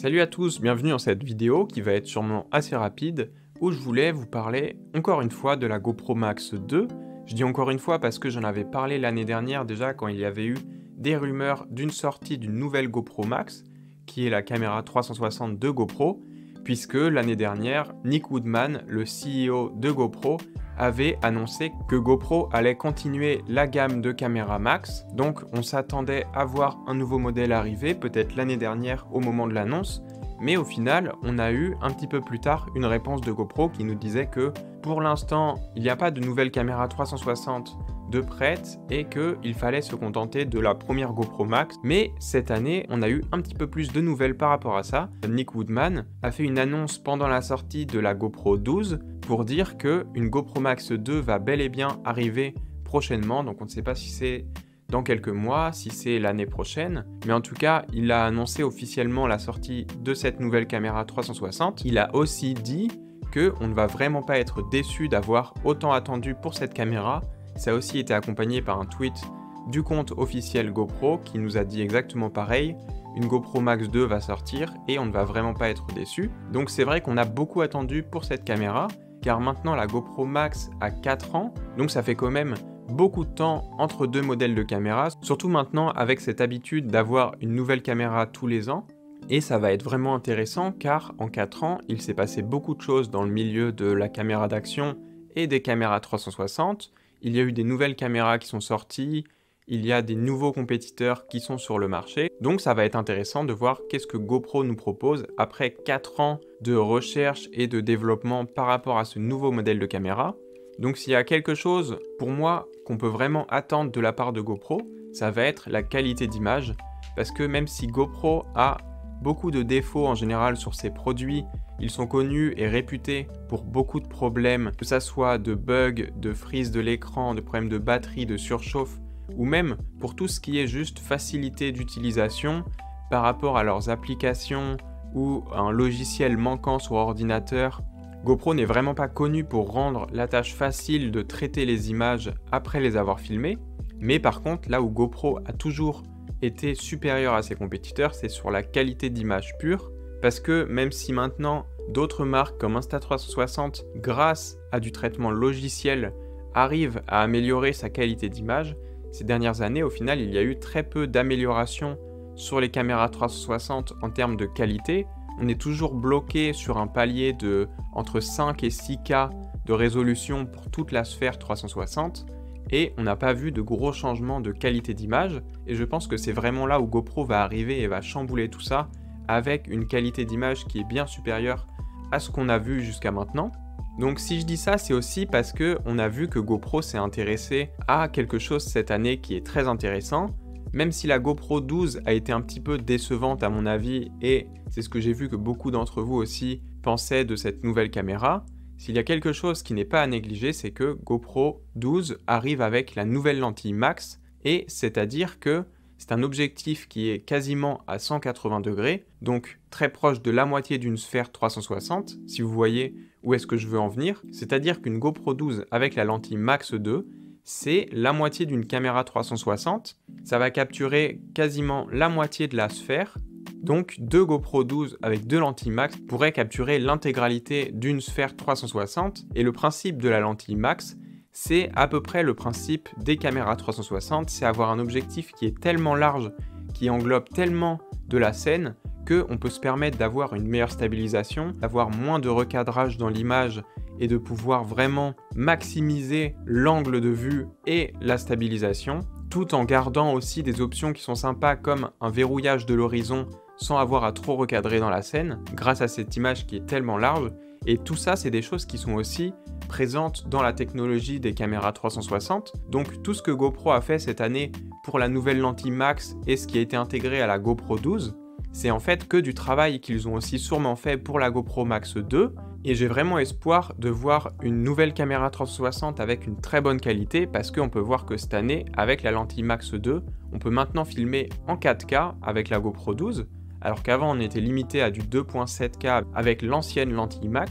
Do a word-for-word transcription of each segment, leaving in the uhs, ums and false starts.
Salut à tous, bienvenue dans cette vidéo qui va être sûrement assez rapide où je voulais vous parler encore une fois de la GoPro Max deux. Je dis encore une fois parce que j'en avais parlé l'année dernière déjà quand il y avait eu des rumeurs d'une sortie d'une nouvelle GoPro Max qui est la caméra trois cent soixante de GoPro, puisque l'année dernière, Nick Woodman, le C E O de GoPro, avait annoncé que GoPro allait continuer la gamme de caméras Max, donc on s'attendait à voir un nouveau modèle arriver, peut-être l'année dernière au moment de l'annonce, mais au final, on a eu un petit peu plus tard une réponse de GoPro qui nous disait que pour l'instant, il n'y a pas de nouvelle caméra trois cent soixante de prête et qu'il fallait se contenter de la première GoPro Max. Mais cette année, on a eu un petit peu plus de nouvelles par rapport à ça. Nick Woodman a fait une annonce pendant la sortie de la GoPro douze pour dire qu'une GoPro Max deux va bel et bien arriver prochainement, donc on ne sait pas si c'est dans quelques mois, si c'est l'année prochaine, mais en tout cas, il a annoncé officiellement la sortie de cette nouvelle caméra trois cent soixante. Il a aussi dit qu'on ne va vraiment pas être déçu d'avoir autant attendu pour cette caméra. Ça a aussi été accompagné par un tweet du compte officiel GoPro qui nous a dit exactement pareil. Une GoPro Max deux va sortir et on ne va vraiment pas être déçu. Donc c'est vrai qu'on a beaucoup attendu pour cette caméra, car maintenant la GoPro Max a quatre ans, donc ça fait quand même beaucoup de temps entre deux modèles de caméra, surtout maintenant avec cette habitude d'avoir une nouvelle caméra tous les ans. Et ça va être vraiment intéressant car en quatre ans, il s'est passé beaucoup de choses dans le milieu de la caméra d'action et des caméras trois cent soixante. Il y a eu des nouvelles caméras qui sont sorties, il y a des nouveaux compétiteurs qui sont sur le marché. Donc ça va être intéressant de voir qu'est-ce que GoPro nous propose après quatre ans de recherche et de développement par rapport à ce nouveau modèle de caméra. Donc s'il y a quelque chose, pour moi, qu'on peut vraiment attendre de la part de GoPro, ça va être la qualité d'image. Parce que même si GoPro a beaucoup de défauts en général sur ses produits, ils sont connus et réputés pour beaucoup de problèmes, que ça soit de bugs, de freeze de l'écran, de problèmes de batterie, de surchauffe, ou même pour tout ce qui est juste facilité d'utilisation par rapport à leurs applications ou un logiciel manquant sur ordinateur. GoPro n'est vraiment pas connu pour rendre la tâche facile de traiter les images après les avoir filmées, mais par contre, là où GoPro a toujours été supérieur à ses compétiteurs, c'est sur la qualité d'image pure, parce que même si maintenant d'autres marques comme Insta trois cent soixante, grâce à du traitement logiciel, arrivent à améliorer sa qualité d'image, ces dernières années, au final, il y a eu très peu d'améliorations sur les caméras trois cent soixante en termes de qualité. On est toujours bloqué sur un palier de entre cinq et six K de résolution pour toute la sphère trois cent soixante et on n'a pas vu de gros changements de qualité d'image et je pense que c'est vraiment là où GoPro va arriver et va chambouler tout ça avec une qualité d'image qui est bien supérieure à ce qu'on a vu jusqu'à maintenant. Donc si je dis ça, c'est aussi parce qu'on a vu que GoPro s'est intéressé à quelque chose cette année qui est très intéressant. Même si la GoPro douze a été un petit peu décevante à mon avis, et c'est ce que j'ai vu que beaucoup d'entre vous aussi pensaient de cette nouvelle caméra, s'il y a quelque chose qui n'est pas à négliger, c'est que GoPro douze arrive avec la nouvelle lentille Max, et c'est-à-dire que c'est un objectif qui est quasiment à cent quatre-vingts degrés, donc très proche de la moitié d'une sphère trois cent soixante, si vous voyez où est-ce que je veux en venir. C'est-à-dire qu'une GoPro douze avec la lentille Max deux, c'est la moitié d'une caméra trois cent soixante. Ça va capturer quasiment la moitié de la sphère. Donc deux GoPro douze avec deux lentilles Max pourraient capturer l'intégralité d'une sphère trois cent soixante. Et le principe de la lentille Max, c'est à peu près le principe des caméras trois cent soixante. C'est avoir un objectif qui est tellement large, qui englobe tellement de la scène, qu'on peut se permettre d'avoir une meilleure stabilisation, d'avoir moins de recadrage dans l'image et de pouvoir vraiment maximiser l'angle de vue et la stabilisation, tout en gardant aussi des options qui sont sympas comme un verrouillage de l'horizon sans avoir à trop recadrer dans la scène, grâce à cette image qui est tellement large. Et tout ça, c'est des choses qui sont aussi présentes dans la technologie des caméras trois cent soixante. Donc tout ce que GoPro a fait cette année pour la nouvelle lentille Max et ce qui a été intégré à la GoPro douze, c'est en fait que du travail qu'ils ont aussi sûrement fait pour la GoPro Max deux. Et j'ai vraiment espoir de voir une nouvelle caméra trois cent soixante avec une très bonne qualité parce qu'on peut voir que cette année, avec la lentille Max deux, on peut maintenant filmer en quatre K avec la GoPro douze, alors qu'avant on était limité à du deux point sept K avec l'ancienne lentille Max.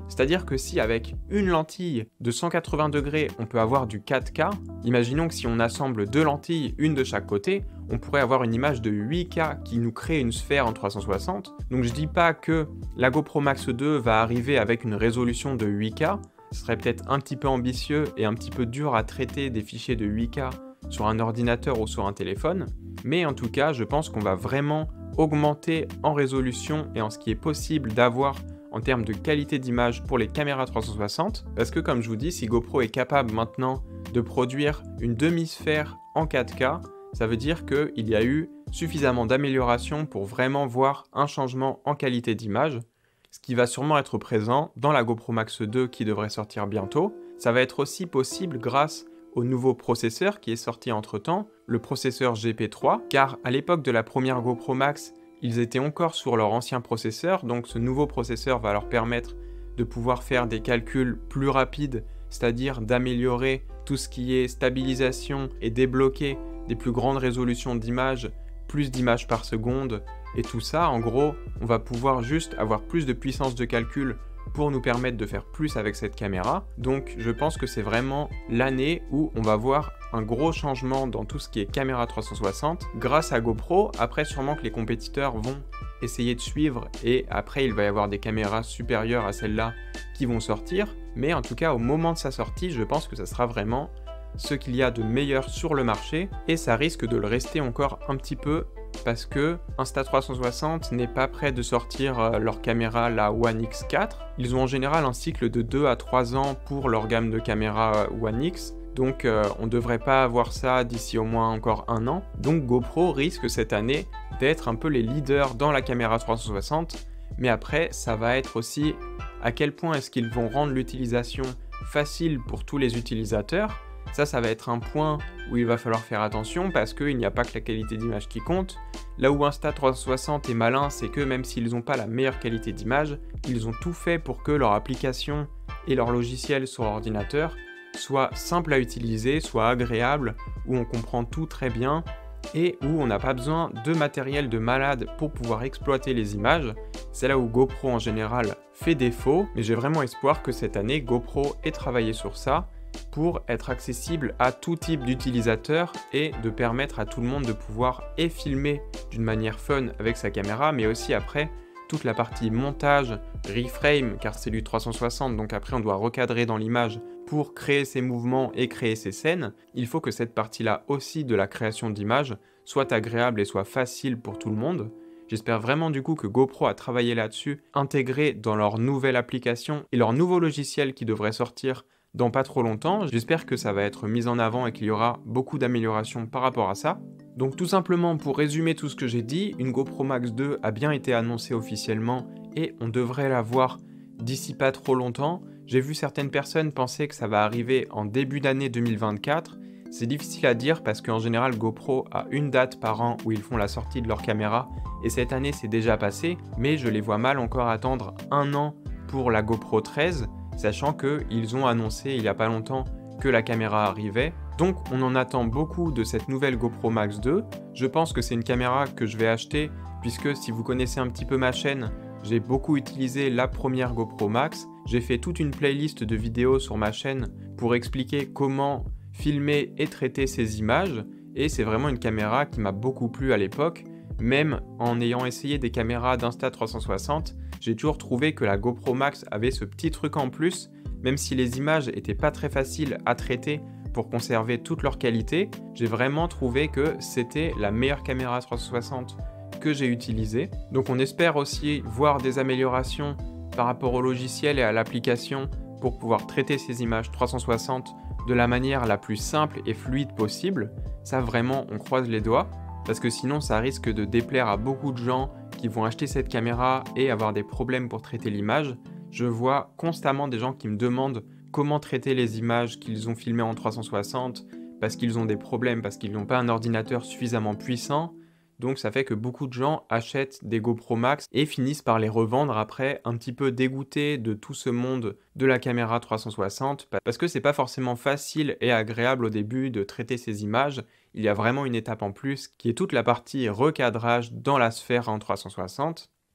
C'est-à-dire que si avec une lentille de cent quatre-vingts degrés, on peut avoir du quatre K, imaginons que si on assemble deux lentilles, une de chaque côté, on pourrait avoir une image de huit K qui nous crée une sphère en trois cent soixante. Donc je dis pas que la GoPro Max deux va arriver avec une résolution de huit K, ce serait peut-être un petit peu ambitieux et un petit peu dur à traiter des fichiers de huit K sur un ordinateur ou sur un téléphone, mais en tout cas, je pense qu'on va vraiment augmenter en résolution et en ce qui est possible d'avoir en termes de qualité d'image pour les caméras trois cent soixante, parce que comme je vous dis, si GoPro est capable maintenant de produire une demi-sphère en quatre K, ça veut dire qu'il y a eu suffisamment d'amélioration pour vraiment voir un changement en qualité d'image, ce qui va sûrement être présent dans la GoPro Max deux qui devrait sortir bientôt. Ça va être aussi possible grâce au nouveau processeur qui est sorti entre-temps, le processeur G P trois, car à l'époque de la première GoPro Max, ils étaient encore sur leur ancien processeur, donc ce nouveau processeur va leur permettre de pouvoir faire des calculs plus rapides, c'est-à-dire d'améliorer tout ce qui est stabilisation et débloquer des plus grandes résolutions d'images, plus d'images par seconde, et tout ça, en gros, on va pouvoir juste avoir plus de puissance de calcul pour nous permettre de faire plus avec cette caméra. Donc je pense que c'est vraiment l'année où on va voir un gros changement dans tout ce qui est caméra trois cent soixante grâce à GoPro. Après sûrement que les compétiteurs vont essayer de suivre et après il va y avoir des caméras supérieures à celles-là qui vont sortir. Mais en tout cas au moment de sa sortie, je pense que ça sera vraiment ce qu'il y a de meilleur sur le marché et ça risque de le rester encore un petit peu parce que Insta trois cent soixante n'est pas prêt de sortir euh, leur caméra, la One X quatre. Ils ont en général un cycle de deux à trois ans pour leur gamme de caméras euh, One X, donc euh, on ne devrait pas avoir ça d'ici au moins encore un an. Donc GoPro risque cette année d'être un peu les leaders dans la caméra trois cent soixante, mais après ça va être aussi à quel point est-ce qu'ils vont rendre l'utilisation facile pour tous les utilisateurs. Ça, ça va être un point où il va falloir faire attention parce qu'il n'y a pas que la qualité d'image qui compte. Là où Insta trois cent soixante est malin, c'est que même s'ils n'ont pas la meilleure qualité d'image, ils ont tout fait pour que leur application et leur logiciel sur ordinateur soient simples à utiliser, soient agréables, où on comprend tout très bien et où on n'a pas besoin de matériel de malade pour pouvoir exploiter les images. C'est là où GoPro en général fait défaut, mais j'ai vraiment espoir que cette année GoPro ait travaillé sur ça pour être accessible à tout type d'utilisateurs et de permettre à tout le monde de pouvoir et filmer d'une manière fun avec sa caméra, mais aussi après toute la partie montage, reframe, car c'est du trois cent soixante, donc après on doit recadrer dans l'image pour créer ses mouvements et créer ses scènes. Il faut que cette partie-là aussi de la création d'images soit agréable et soit facile pour tout le monde. J'espère vraiment du coup que GoPro a travaillé là-dessus, intégré dans leur nouvelle application et leur nouveau logiciel qui devrait sortir dans pas trop longtemps. J'espère que ça va être mis en avant et qu'il y aura beaucoup d'améliorations par rapport à ça. Donc tout simplement pour résumer tout ce que j'ai dit, une GoPro Max deux a bien été annoncée officiellement et on devrait la voir d'ici pas trop longtemps. J'ai vu certaines personnes penser que ça va arriver en début d'année deux mille vingt-quatre. C'est difficile à dire parce qu'en général GoPro a une date par an où ils font la sortie de leur caméra et cette année c'est déjà passé, mais je les vois mal encore attendre un an pour la GoPro treize, sachant qu'ils ont annoncé il n'y a pas longtemps que la caméra arrivait. Donc on en attend beaucoup de cette nouvelle GoPro Max deux. Je pense que c'est une caméra que je vais acheter, puisque si vous connaissez un petit peu ma chaîne, j'ai beaucoup utilisé la première GoPro Max. J'ai fait toute une playlist de vidéos sur ma chaîne pour expliquer comment filmer et traiter ces images, et c'est vraiment une caméra qui m'a beaucoup plu à l'époque. Même en ayant essayé des caméras d'Insta trois cent soixante, j'ai toujours trouvé que la GoPro Max avait ce petit truc en plus, même si les images étaient pas très faciles à traiter pour conserver toute leur qualité, j'ai vraiment trouvé que c'était la meilleure caméra trois cent soixante que j'ai utilisée. Donc on espère aussi voir des améliorations par rapport au logiciel et à l'application pour pouvoir traiter ces images trois cent soixante de la manière la plus simple et fluide possible. Ça vraiment, on croise les doigts, parce que sinon ça risque de déplaire à beaucoup de gens qui vont acheter cette caméra et avoir des problèmes pour traiter l'image. Je vois constamment des gens qui me demandent comment traiter les images qu'ils ont filmées en trois cent soixante parce qu'ils ont des problèmes, parce qu'ils n'ont pas un ordinateur suffisamment puissant. Donc ça fait que beaucoup de gens achètent des GoPro Max et finissent par les revendre après, un petit peu dégoûtés de tout ce monde de la caméra trois cent soixante, parce que c'est pas forcément facile et agréable au début de traiter ces images. Il y a vraiment une étape en plus qui est toute la partie recadrage dans la sphère en trois cent soixante.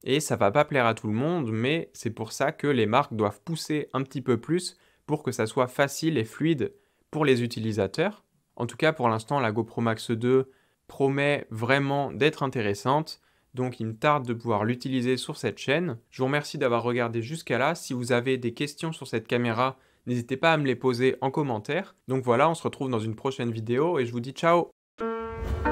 Et ça va pas plaire à tout le monde, mais c'est pour ça que les marques doivent pousser un petit peu plus pour que ça soit facile et fluide pour les utilisateurs. En tout cas, pour l'instant, la GoPro Max deux promet vraiment d'être intéressante, donc il me tarde de pouvoir l'utiliser sur cette chaîne. Je vous remercie d'avoir regardé jusqu'à là. Si vous avez des questions sur cette caméra, n'hésitez pas à me les poser en commentaire. Donc voilà, on se retrouve dans une prochaine vidéo et je vous dis ciao!